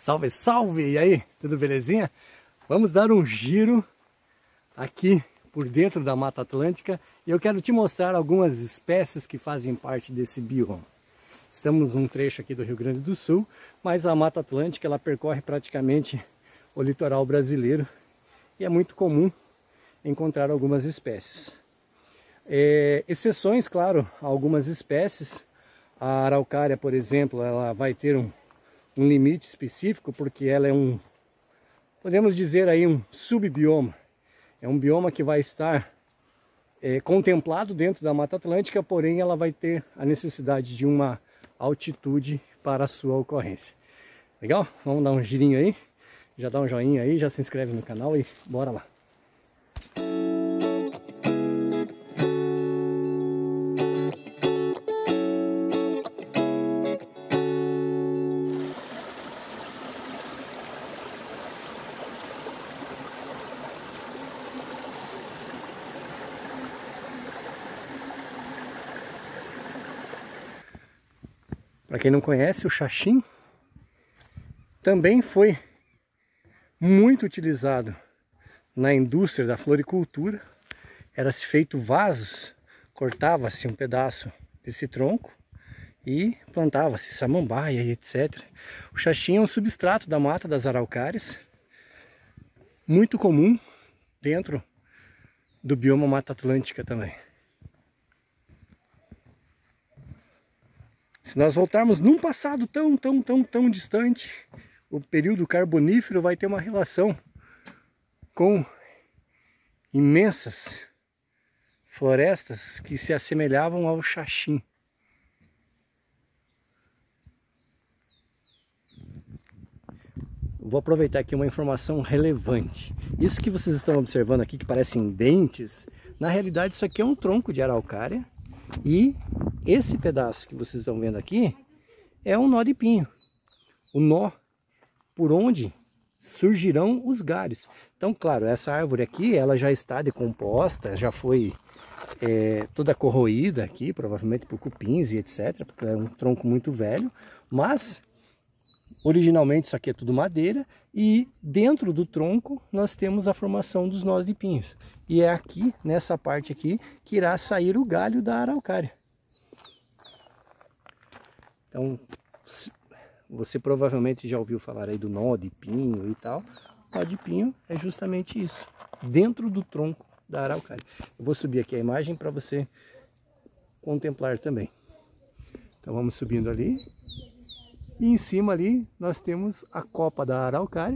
Salve, salve! E aí, tudo belezinha? Vamos dar um giro aqui por dentro da Mata Atlântica e eu quero te mostrar algumas espécies que fazem parte desse bioma. Estamos num trecho aqui do Rio Grande do Sul, mas a Mata Atlântica ela percorre praticamente o litoral brasileiro e é muito comum encontrar algumas espécies. Exceções, claro, a algumas espécies. A araucária, por exemplo, ela vai ter um limite específico porque ela é podemos dizer aí, um subbioma. É um bioma que vai estar contemplado dentro da Mata Atlântica, porém ela vai ter a necessidade de uma altitude para a sua ocorrência. Legal? Vamos dar um girinho aí, já dá um joinha aí, já se inscreve no canal e bora lá. Para quem não conhece, o xaxim também foi muito utilizado na indústria da floricultura. Era-se feito vasos, cortava-se um pedaço desse tronco e plantava-se samambaia e etc. O xaxim é um substrato da mata das araucárias, muito comum dentro do bioma Mata Atlântica também. Se nós voltarmos num passado tão distante, o período carbonífero vai ter uma relação com imensas florestas que se assemelhavam ao xaxim. Vou aproveitar aqui uma informação relevante. Isso que vocês estão observando aqui, que parecem dentes, na realidade isso aqui é um tronco de araucária. E esse pedaço que vocês estão vendo aqui é um nó de pinho. O nó por onde surgirão os galhos. Então, claro, essa árvore aqui ela já está decomposta, já foi toda corroída aqui, provavelmente por cupins e etc. Porque é um tronco muito velho. Mas, originalmente isso aqui é tudo madeira. E dentro do tronco nós temos a formação dos nós de pinhos. E é aqui, nessa parte aqui, que irá sair o galho da araucária. Então, você provavelmente já ouviu falar aí do nó de pinho e tal. O nó de pinho é justamente isso, dentro do tronco da araucária. Eu vou subir aqui a imagem para você contemplar também. Então vamos subindo ali. E em cima ali nós temos a copa da araucária.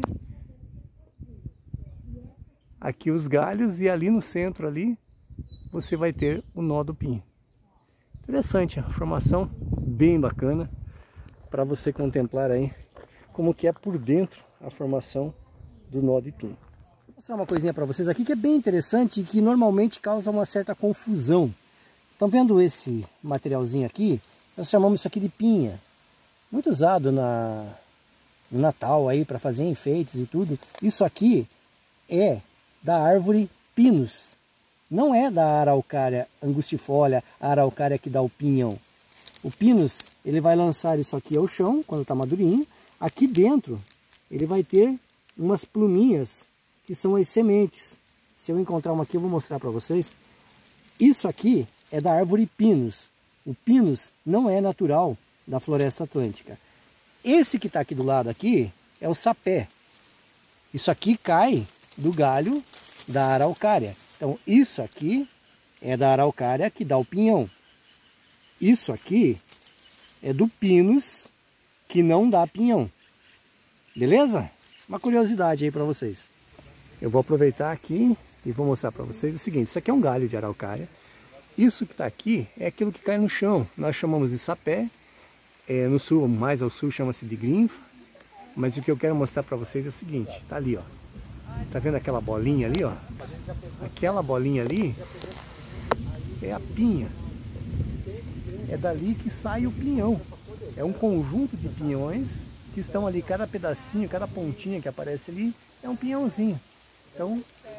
Aqui os galhos e ali no centro ali você vai ter o nó do pinho. Interessante, a formação bem bacana para você contemplar aí como que é por dentro a formação do nó de pinho. Vou mostrar uma coisinha para vocês aqui que é bem interessante e que normalmente causa uma certa confusão. Estão vendo esse materialzinho aqui? Nós chamamos isso aqui de pinha. Muito usado no Natal aí para fazer enfeites e tudo. Isso aqui é da árvore pinus, não é da araucária angustifolia, a araucária que dá o pinhão. O pinus, ele vai lançar isso aqui ao chão, quando está madurinho. Aqui dentro, ele vai ter umas pluminhas, que são as sementes. Se eu encontrar uma aqui, eu vou mostrar para vocês. Isso aqui é da árvore pinus. O pinus não é natural da floresta atlântica. Esse que está aqui do lado aqui é o sapé. Isso aqui cai do galho da araucária. Então isso aqui é da araucária que dá o pinhão. Isso aqui é do pinus que não dá pinhão. Beleza? Uma curiosidade aí para vocês. Eu vou aproveitar aqui e vou mostrar para vocês o seguinte. Isso aqui é um galho de araucária. Isso que está aqui é aquilo que cai no chão. Nós chamamos de sapé. No sul, mais ao sul, chama-se de grinfa. Mas o que eu quero mostrar para vocês é o seguinte. Está ali, ó. Tá vendo aquela bolinha ali, ó? Aquela bolinha ali é a pinha. É dali que sai o pinhão. É um conjunto de pinhões que estão ali, cada pedacinho, cada pontinha que aparece ali é um pinhãozinho. Então,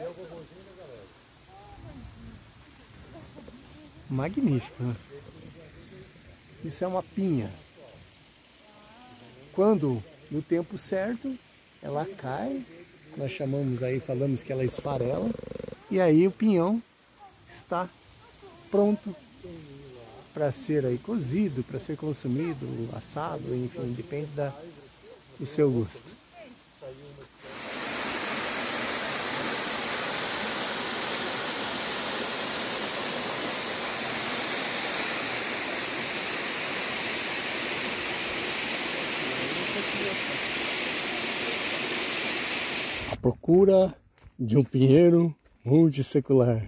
magnífico, né? Isso é uma pinha. Quando no tempo certo, ela cai, nós chamamos aí, falamos que ela esfarela, e aí o pinhão está pronto para ser aí cozido, para ser consumido, assado, enfim, depende do seu gosto. A procura de um pinheiro multissecular.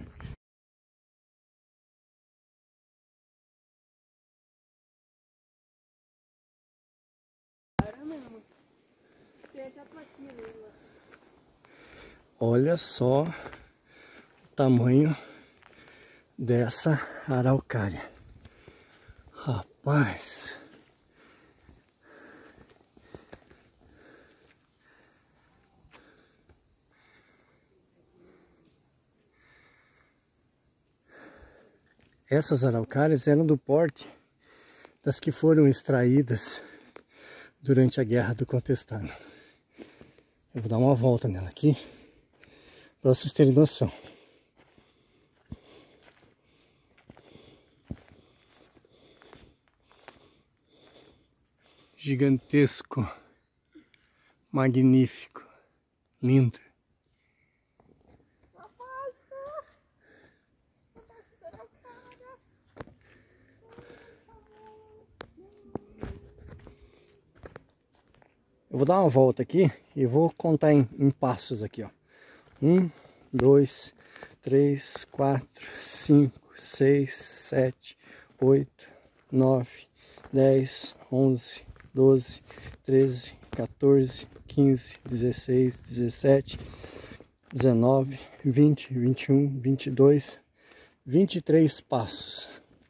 Olha só o tamanho dessa araucária. Rapaz! Essas araucárias eram do porte das que foram extraídas durante a Guerra do Contestado. Eu vou dar uma volta nela aqui, para vocês terem noção. Gigantesco, magnífico, lindo. Eu vou dar uma volta aqui e vou contar em passos aqui, ó. 1, 2, 3, 4, 5, 6, 7, 8, 9, 10, 11, 12, 13, 14, 15, 16, 17, 19, 20, 21, 22, 23 passos.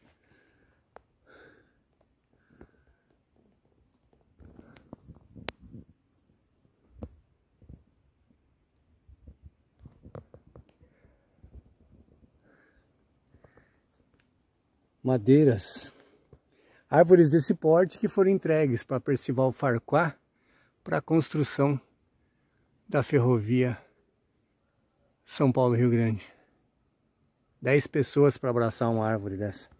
Madeiras, árvores desse porte que foram entregues para Percival Farquhar para a construção da ferrovia São Paulo-Rio Grande. 10 pessoas para abraçar uma árvore dessa.